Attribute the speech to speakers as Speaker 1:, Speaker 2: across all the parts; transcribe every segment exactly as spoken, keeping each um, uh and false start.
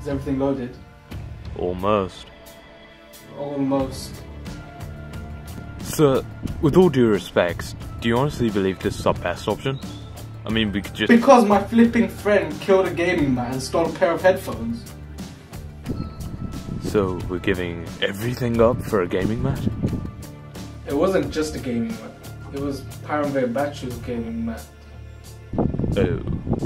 Speaker 1: Is everything loaded?
Speaker 2: Almost.
Speaker 1: Almost.
Speaker 2: Sir, with all due respects, do you honestly believe this is our best option? I mean, we could just...
Speaker 1: Because my flipping friend killed a gaming man and stole a pair of headphones.
Speaker 2: So, we're giving everything up for a gaming mat?
Speaker 1: It wasn't just a gaming mat. It was Paramveer Bhachu's gaming mat.
Speaker 2: Oh.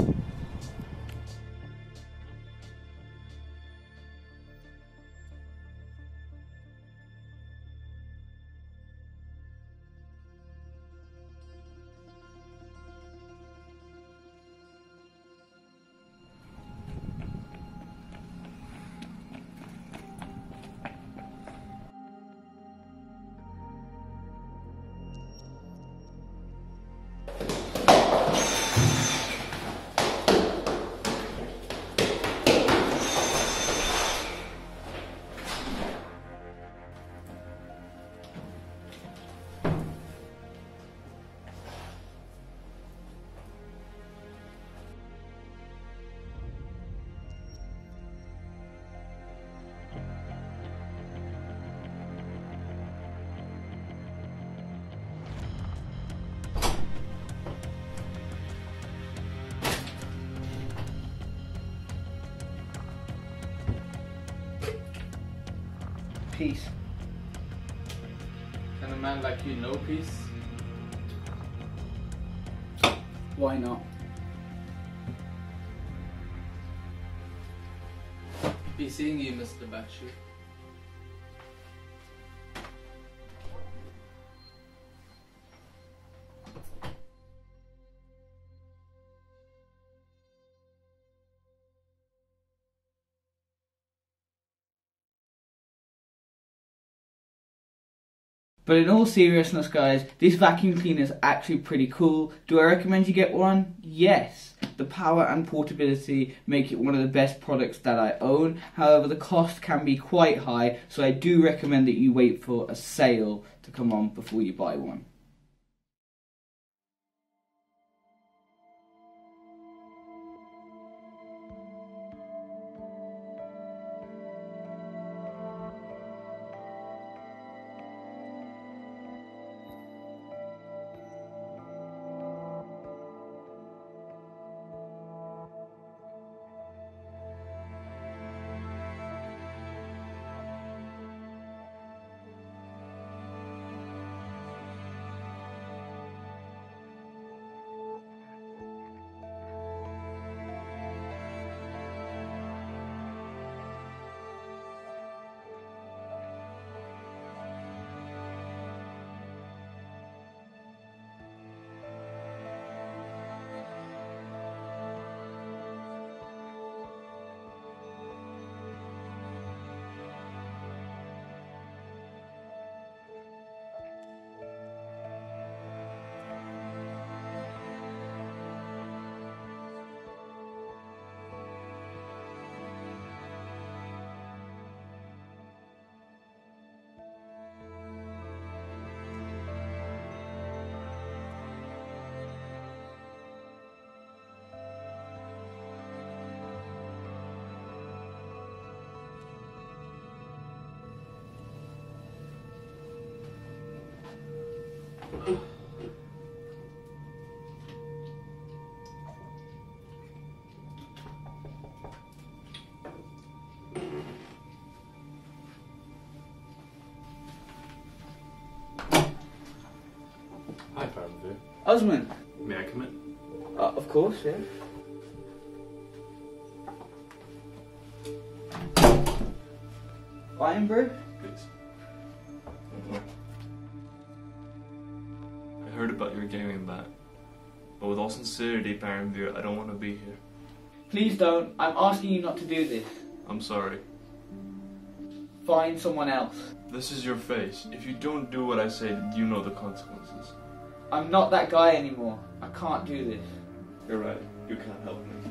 Speaker 1: Peace. Can a man like you know peace? Why not? Be seeing you, Mister Bhachu. But in all seriousness, guys, this vacuum cleaner is actually pretty cool. Do I recommend you get one? Yes. The power and portability make it one of the best products that I own. However, the cost can be quite high, so I do recommend that you wait for a sale to come on before you buy one.
Speaker 2: Hi, Paramveer.
Speaker 1: Usman.
Speaker 2: May I come in?
Speaker 1: Uh, of course, yeah. Fine, bro.
Speaker 2: Please. I heard about your gaming mat, but with all sincerity, Paramveer, I don't want to be here.
Speaker 1: Please don't. I'm asking you not to do this.
Speaker 2: I'm sorry.
Speaker 1: Find someone else.
Speaker 2: This is your face. If you don't do what I say, you know the consequences.
Speaker 1: I'm not that guy anymore. I can't do this.
Speaker 2: You're right. You can't help me.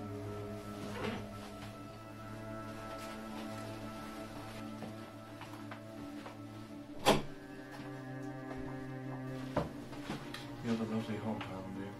Speaker 2: You have a lovely home, Paramveer.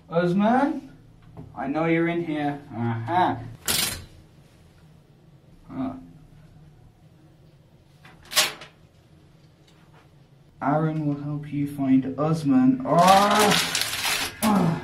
Speaker 1: Usman? I know you're in here. Aha. Huh. Arun will help you find Usman. Oh! Oh.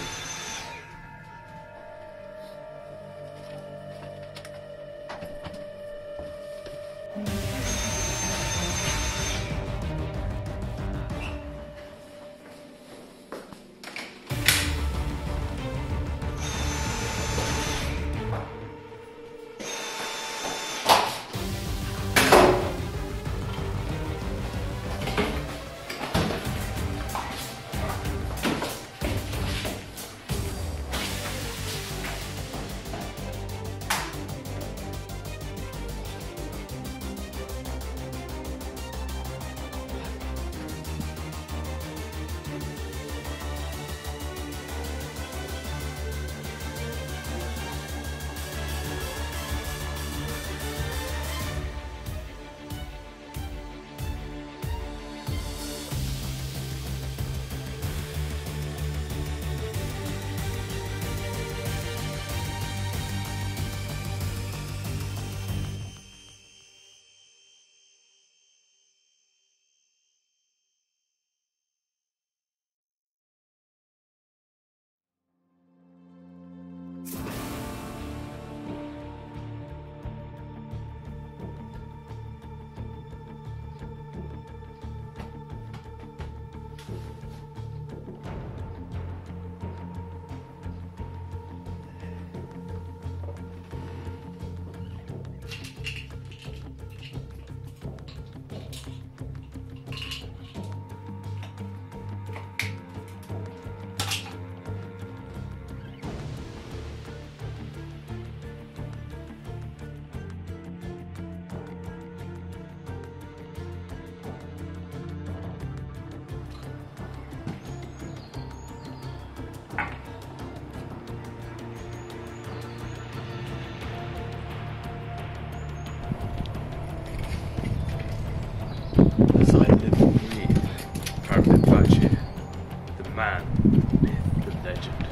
Speaker 2: Bhachu, the man, the myth, the legend.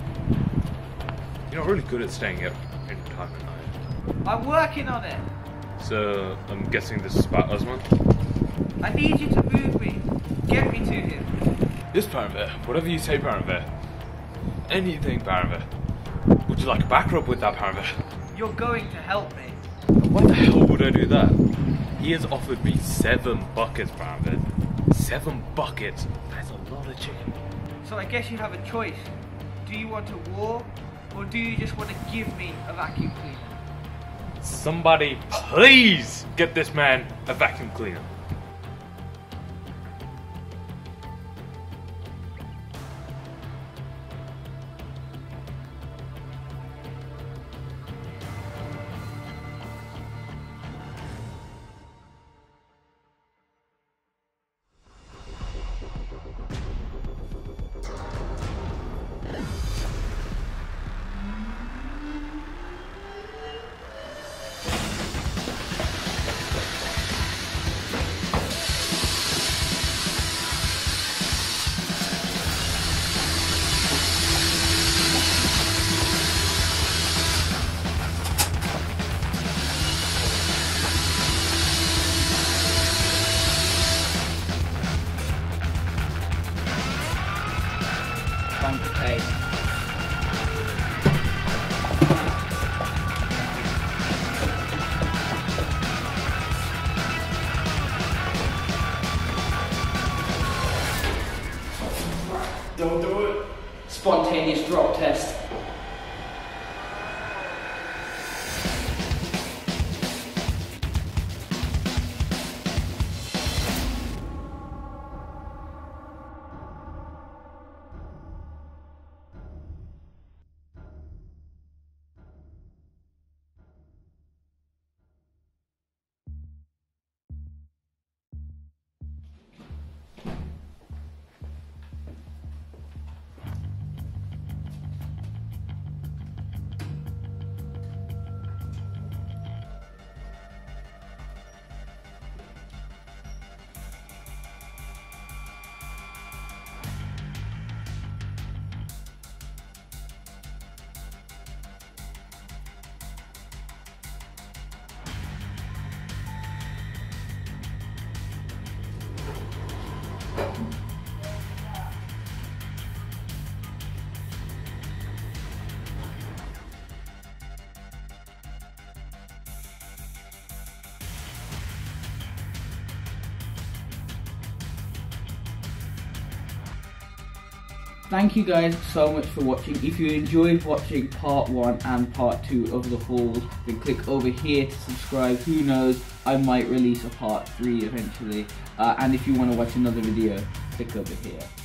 Speaker 2: You're not really good at staying up in time at night.
Speaker 1: I'm working on it.
Speaker 2: So, I'm guessing this is about Usman?
Speaker 1: I need you to move me. Get me to him.
Speaker 2: Yes, Paramveer. Whatever you say, Paramveer. Anything, Paramveer. Would you like a back rub with that, Paramveer?
Speaker 1: You're going to help me.
Speaker 2: Why the hell would I do that? He has offered me seven buckets, Paramveer. Seven buckets. That's a lot of chicken.
Speaker 1: So I guess you have a choice. Do you want a war, or do you just want to give me a vacuum cleaner?
Speaker 2: Somebody please get this man a vacuum cleaner.
Speaker 1: Okay.
Speaker 2: Don't do it.
Speaker 1: Spontaneous drop test. Thank you guys so much for watching. If you enjoyed watching part one and part two of the hauls, then click over here to subscribe. Who knows, I might release a part three eventually. Uh, and if you want to watch another video, click over here.